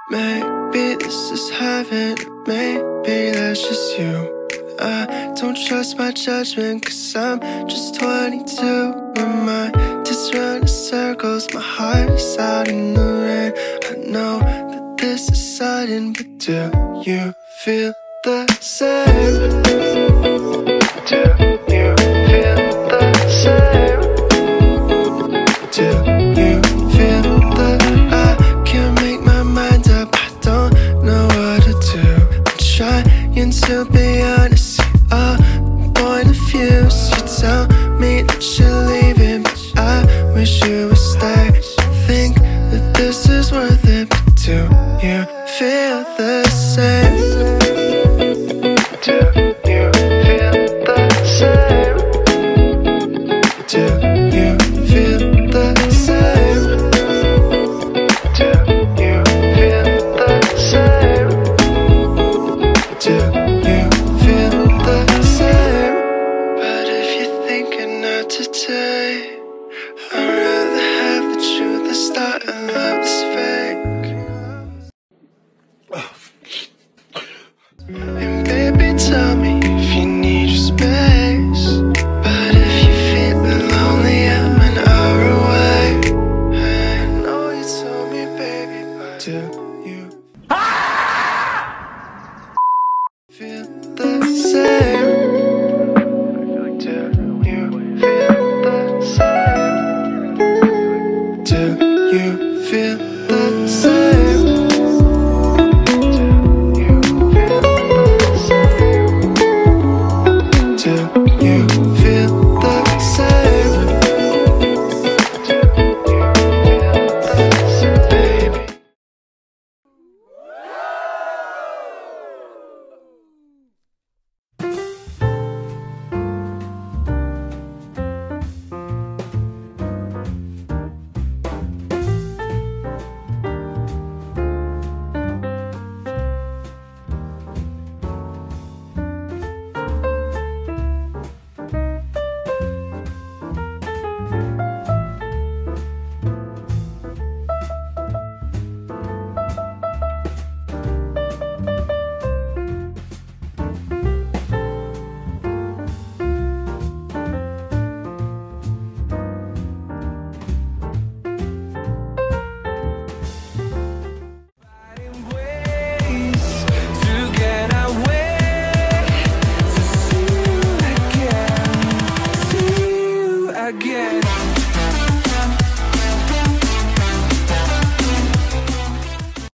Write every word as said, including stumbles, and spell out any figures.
Maybe this is heaven, maybe that's just you. I don't trust my judgment, cause I'm just twenty-two. When my days run in circles, my heart is out in the rain. I know that this is sudden, but do you feel the same? Do you feel the same? Do you feel the I can't make my mind up, I don't know what to do. I'm trying to be honest, your point of view. So you tell me that you're leaving, but I wish you would stay. I think that this is worth it, but do you feel the same? Do you feel the same? Do you feel the same? Do you feel the same? Do you feel the same? But if you're thinking not today, I'd rather have the truth than start and love is fake. And baby, tell me if you need your space. But if you're feeling lonely, I'm an hour away. I know you told me, baby, but do you feel the same? Do you feel the same? Do you feel the same?